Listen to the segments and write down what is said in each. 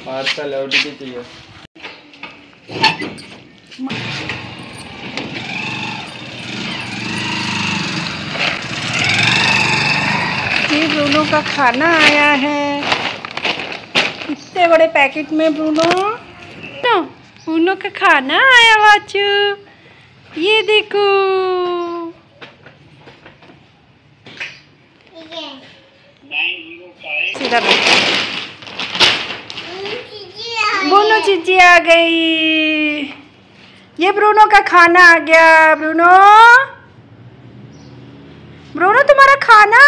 Parcel OTP चाहिए। ये Bruno का खाना आया है इतने बड़े पैकेट में। ब्रूनो का खाना आया बाचू, ये देखो। सीधा ब्रूनो चीजी आ गई। ये ब्रूनो का खाना आ गया। ब्रूनो तुम्हारा खाना।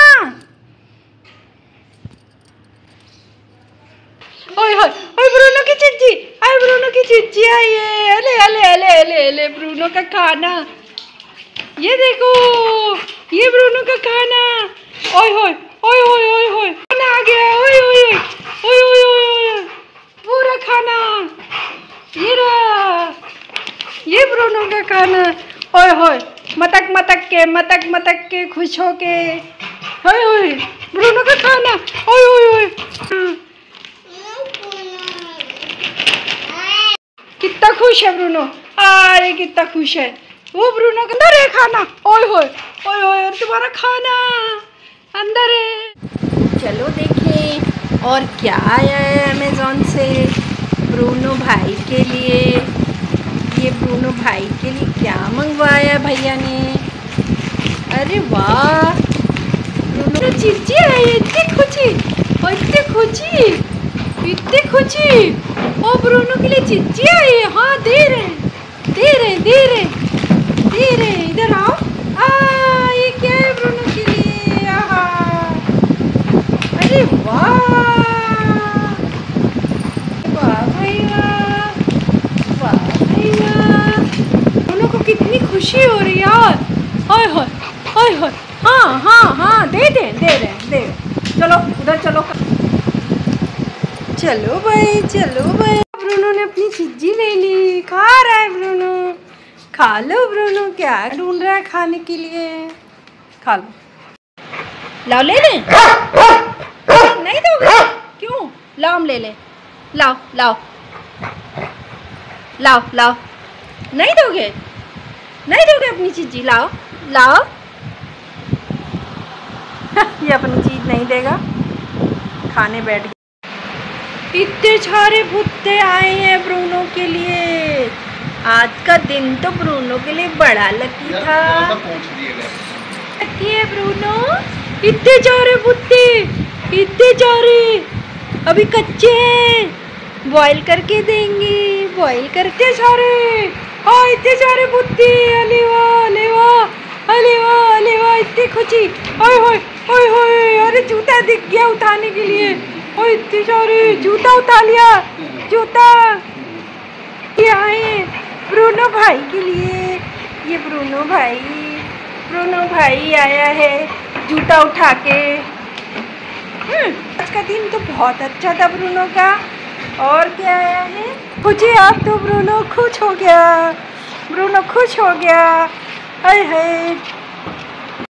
ओए होए ओए ब्रूनो की चिज्जी, ब्रूनो की चिज्जी आई है। अले अले अले अले अले ब्रूनो का खाना, ये देखो, ये ब्रूनो का खाना। ओए होए ओए होए ओए होए खाना आ गया। ओए ओए ओए ओए ओए पूरा खाना ये रहा, ये ब्रूनो का खाना। ओए होए मटक के खुश हो के। ओए ओए ब्रूनो का खाना। ओए ओए ओए कितना खुश है ब्रूनो। ये कितना खुश है। वो ब्रूनो के अंदर है खाना। ओए होए ओए होए तुम्हारा खाना अंदर है। चलो देखें और क्या आया है अमेज़न से ब्रूनो भाई के लिए। ये ब्रूनो भाई के लिए क्या मंगवाया भैया ने। अरे वाह, ब्रूनो चीज़ी है। इतनी खुशी और इतनी खुशी, इतनी खुशी। ओ ब्रूनो के लिए चीज़ी आई है। हाँ दे रहे इधर आओ। ये क्या है ब्रूनो के लिए। अरे वाह वाह भाई वाह, वाह भाई वाह। ब्रूनो को कितनी खुशी हो रही है यार। ओए होए ओए होए। हाँ दे रहे। चलो उधर चलो भाई चलो भाई। ब्रूनो ने अपनी चिज्जी ले ली, खा रहा है ब्रूनो। खा लो ब्रूनो, क्या ढूंढ रहा है खाने के लिए। खा लो, लाओ ले ले। नहीं दोगे क्यों? लाओ हम ले ले। लाओ नहीं दोगे अपनी चिज्जी। लाओ ये अपनी चीज नहीं देगा, खाने बैठ गया। इतने सारे भुट्टे आए हैं ब्रूनो के लिए। आज का दिन तो ब्रूनो के लिए बड़ा लकी था। लकी है ब्रूनो। इतने सारे भुट्टे, इतने सारे अभी कच्चे हैं, बॉईल करके देंगे। बॉईल करते सारे। इतने सारे भुट्टे। अले वाह इतनी खुशी। ओए होए अरे जूता दिख गया उठाने के लिए। इतने सारे जूता उठा लिया। जूता ये आए ब्रूनो भाई के लिए। ये ब्रूनो भाई आया है जूता उठा के। आज का दिन तो बहुत अच्छा था ब्रूनो का। और क्या आया है खुशी। आप तो ब्रूनो खुश हो गया। हाय हाय